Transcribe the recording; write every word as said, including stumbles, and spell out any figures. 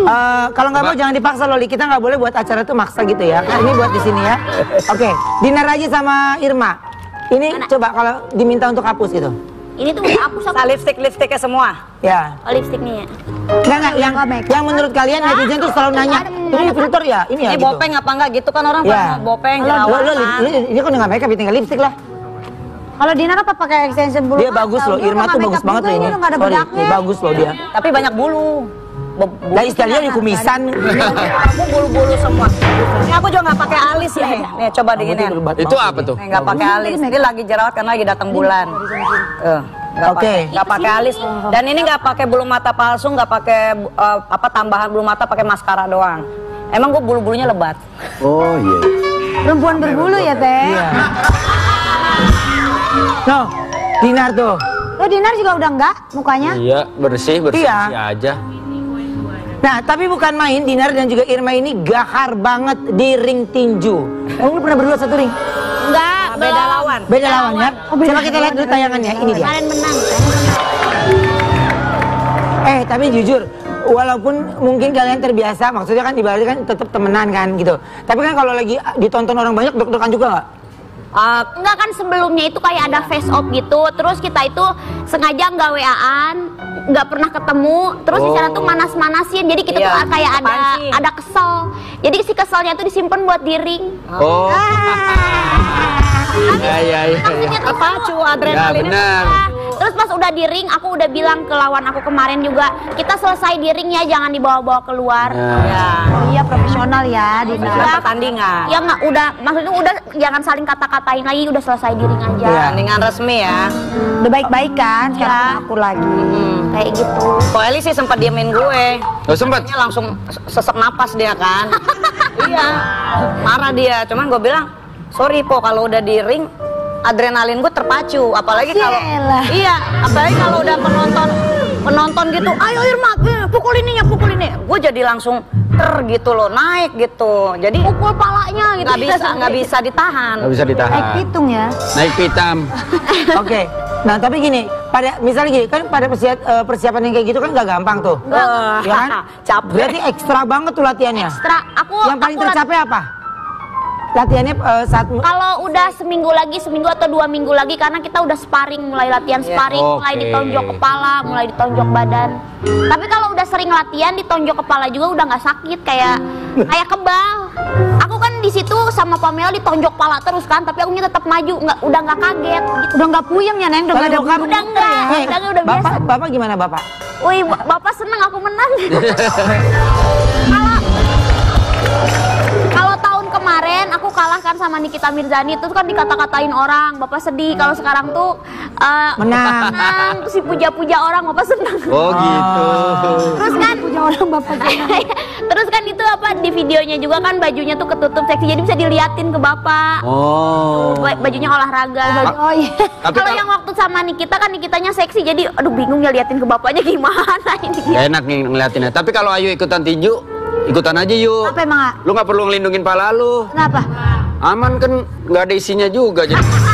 Uh, kalau nggak mau jangan dipaksa Loli, kita nggak boleh buat acara tuh maksa gitu ya. Ini buat di sini ya. Oke, okay. Dinar aja sama Irma. Ini mana? Coba kalau diminta untuk hapus gitu. Ini tuh udah hapus apa? Lipstick lipstiknya semua. Ya. Oh, lipstiknya ya. Enggak enggak yang yang menurut kalian netizen tuh selalu nanya, ini filter ya, ini ya. Ini gitu. bopeng apa enggak gitu kan orang ya. mau bopeng jerawatan. Lo ini kan nggak makeup, tinggal lipstik lah. Kalau Dinar apa pakai extension bulu? Dia bagus loh, Irma tuh bagus banget loh ini. Sorry, ini bagus loh dia. Tapi banyak bulu. Nah istilahnya di kumisan. Aku bulu-bulu semua. Ini aku juga nggak pakai alis ya. Nih coba diginiin. Itu apa tuh? Nih nggak pakai alis. Ini lagi jerawat karena lagi datang bulan. Tuh. Oke. Nggak pakai alis. Dan ini nggak pakai bulu mata palsu, nggak pakai uh, apa tambahan bulu mata, pakai maskara doang. Emang gue bulu-bulunya lebat. Oh iya. Perempuan berbulu ya teh. Iya. No, Dinar tuh. Oh Dinar juga udah enggak mukanya? Iya bersih bersih iya. aja. Nah, tapi bukan main, Dinar dan juga Irma ini gahar banget di ring tinju. Kamu pernah berdua satu ring? Enggak, beda lawan. Beda lawan ya? Oh, beda. Coba kita lihat dulu tayangannya, ini dia. Kemarin menang. Eh, tapi jujur, walaupun mungkin kalian terbiasa, maksudnya kan ibaratnya kan tetap temenan kan gitu. Tapi kan kalau lagi ditonton orang banyak, deg-degan juga nggak? Uh, enggak kan sebelumnya itu kayak ada face off gitu, terus kita itu sengaja nggak W A-an, nggak pernah ketemu, terus oh. di sana tuh manas-manasin, jadi kita iya, tuh kayak ada sih? ada kesel, jadi si keselnya tuh disimpan buat di ring. Oh. Iya iya iya. Terpacu adrenalinnya. Ya benar. Terus pas udah di ring, aku udah bilang ke lawan aku kemarin juga, kita selesai di ring ya, jangan dibawa-bawa keluar. Ya. Ya. Oh iya profesional ya di pertandingan. Ya nggak udah, maksudnya udah jangan saling kata-katain lagi, udah selesai di ring aja. Pertandingan resmi ya. Udah baik-baik kan, sekarang ya. aku lagi. Hmm, kayak gitu. Ko Eli sih sempat diemin gue. Oh sempat? Langsung sesak napas dia kan. Iya, marah dia. Cuman gue bilang, sorry Po, kalau udah di ring adrenalin gue terpacu, apalagi kalau iya, apalagi kalau udah penonton penonton gitu, ayo Irma, pukul ininya, pukul ini, gue jadi langsung ter gitu loh, naik gitu, jadi pukul palanya gitu, nggak bisa nggak bisa ditahan, nggak bisa ditahan, naik pitung ya, naik pitam. Oke, okay. Nah tapi gini, pada misalnya gini kan pada persiap, uh, persiapan yang kayak gitu kan nggak gampang tuh, uh, ya kan? Capek. Berarti ekstra banget tuh latihannya. Ekstra, aku yang paling aku tercapai apa? Latihannya uh, saat kalau udah seminggu lagi, seminggu atau dua minggu lagi, karena kita udah sparring, mulai latihan sparring, yeah. okay. mulai ditonjok kepala, mulai ditonjok badan. Tapi kalau udah sering latihan ditonjok kepala juga udah nggak sakit, kayak kayak kebal. Aku kan di situ sama Pamela ditonjok kepala terus kan, tapi akunya tetap maju, nggak udah nggak kaget. Gitu. Udah nggak puyeng ya Neng, udah nggak ada udah udah enggak, hey, udah, udah bapak, biasa. Bapak gimana bapak? Wih, bapak seneng aku menang. Kalau kalau tahun kemarin aku kalah kan sama Nikita Mirzani, itu kan dikata-katain orang, bapak sedih. Kalau sekarang tuh uh, menang, menang, terus dipuja-puja orang, bapak senang. Oh gitu. Terus kan puja orang bapak senang. Terus kan itu apa di videonya juga kan bajunya tuh ketutup seksi, jadi bisa diliatin ke bapak. Oh. Bajunya olahraga. Oh iya. Kalau yang waktu sama Nikita kan Nikitanya seksi, jadi aduh bingung ya liatin ke bapaknya gimana ini. Gak enak nih ngeliatinnya. Tapi kalau Ayu ikutan tinju, ikutan aja yuk. Apa emang? Lu nggak perlu ngelindungin pala lu. Kenapa? Aman kan, nggak ada isinya juga jadi.